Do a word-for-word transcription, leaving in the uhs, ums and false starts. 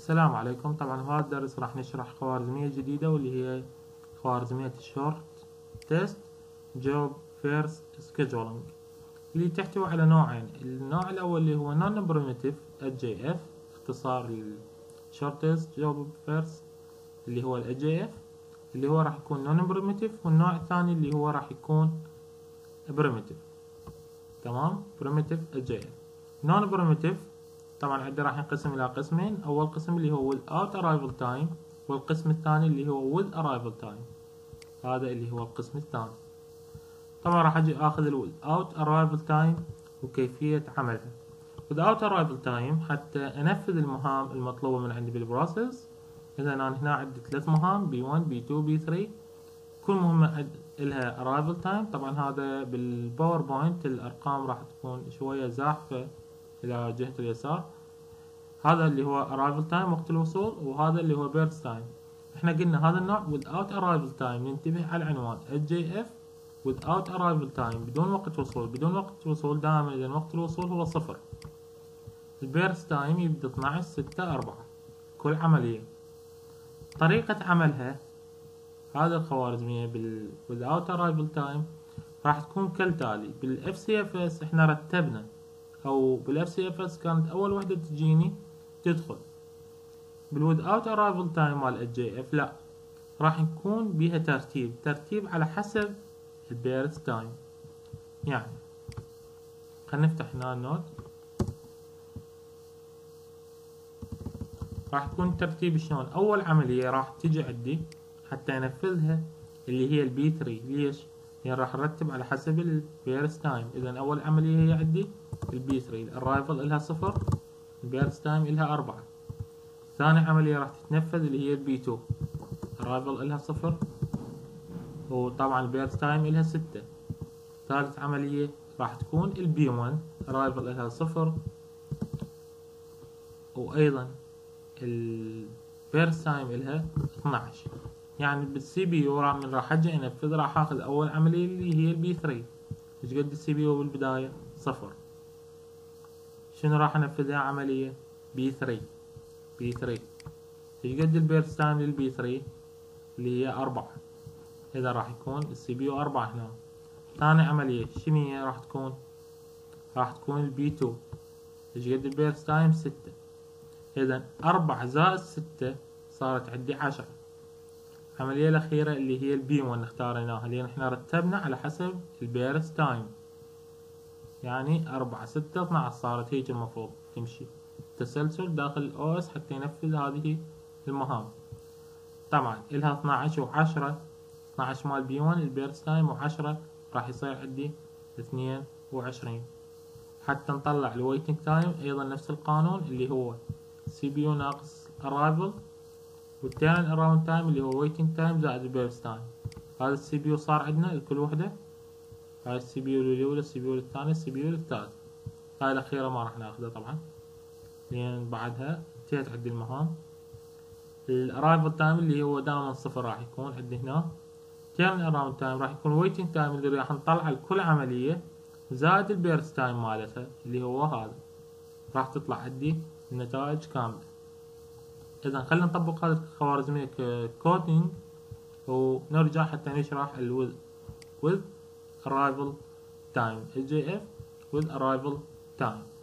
السلام عليكم. طبعا بهذا الدرس راح نشرح خوارزمية جديدة واللي هي خوارزمية الشورت تيست جوب فيرست سكيدجولينج، اللي تحتوي على نوعين. النوع الأول اللي هو نون بريمتيف جي اف، اختصار الشورت تيست جوب فيرست اللي هو ال جي اف، اللي هو راح يكون نون بريمتيف، والنوع الثاني اللي هو راح يكون بريمتيف. تمام، بريمتيف جي اف. نون بريمتيف طبعا عندنا راح ينقسم الى قسمين. اول قسم اللي هو without arrival time، والقسم الثاني اللي هو with arrival time. هذا اللي هو القسم الثاني. طبعا راح اجي اخذ ال without arrival time وكيفية عملها. without arrival time حتى انفذ المهام المطلوبة من عندي بالبروسيس. اذا انا هنا عندي ثلاث مهام بي واحد بي اثنين بي ثلاثة، كل مهمة لها arrival time. طبعا هذا بالباوربوينت الارقام راح تكون شوية زاحفة الى جهة اليسار. هذا اللي هو arrival time وقت الوصول، وهذا اللي هو burst time. احنا قلنا هذا النوع without arrival time، ننتبه على العنوان جي اف without arrival time، بدون وقت وصول. بدون وقت وصول دائما اذا وقت الوصول هو صفر. البيرست تايم يبدأ اثناعش ستة أربعة كل عملية. طريقة عملها هذا الخوارزمية بال without arrival time راح تكون كالتالي. بالاف سي اف اس احنا رتبنا، او بالاف سي اف اس كانت اول وحدة تجيني تدخل. بالwithout arrival time مال الجي اف لا، راح يكون بيها ترتيب ترتيب على حسب البيرست تايم. يعني خلينا نفتح هنا النوت. راح يكون الترتيب شلون. اول عملية راح تجي عندي حتى انفذها اللي هي البي ثلاثة. ليش؟ يعني راح نرتب على حسب البيرست تايم. اذا اول عملية هي عندي البي ثلاثة، الرايفل الها صفر، البيرست تايم الها أربعة. ثاني عملية راح تتنفذ اللي هي البي اثنين، الرايفل الها صفر، وطبعا البيرست تايم الها ستة. ثالث عملية راح تكون البي واحد، الرايفل الها صفر، وايضا البيرست تايم الها اثناعش. يعني بالسي بي يو راح من راح اجي انفذ راح اخذ اول عملية اللي هي البي ثلاثة. ايش قد السي بي يو بالبداية؟ صفر. شنو راح انفذها عملية؟ بي ثلاثة بي ثلاثة. ايش قد البيرست تايم للبي ثلاثة اللي هي أربعة. اذا راح يكون السي بي يو أربعة هنا. ثاني عملية شنو هي راح تكون؟ راح تكون البي اثنين. ايش قد البيرست تايم؟ ستة. اذا أربعة زائد ستة صارت عندي عشرة. العملية الأخيرة اللي هي البي واحد اختاريناها لأن احنا رتبنا على حسب البيرست تايم. يعني أربعة ستة اثناعش صارت هيك المفروض تمشي تسلسل داخل الاو اس حتى ينفذ هذه المهام. طبعا الها اثناعش وعشرة، اثناعش مال بي واحد البيرست تايم وعشرة راح يصير عندي اثنين وعشرين. حتى نطلع الويتنج تايم ايضا نفس القانون اللي هو سي بي يو ناقص ارايفل، والتيرن اراوند تايم اللي هو ويتنج تايم زائد البيرست تايم. هذا السي بي يو صار عندنا لكل وحدة. هاي السي بي يو الاولى، السي بي يو الثانية، السي بي يو الثالث. هاي الاخيرة ما راح ناخذها طبعا لان بعدها انتهت عندي المهام. الارايفل تايم اللي هو دائما صفر راح يكون عندي هنا. تيرن اراوند تايم راح يكون ويتنج تايم اللي راح نطلع لكل عملية زائد البيرست تايم مالتها اللي هو هذا. راح تطلع عندي النتائج كاملة. اذا خلينا نطبق هذه الخوارزمية كودينج ونرجع حتى نشرح ال with arrival time جي اف with arrival time.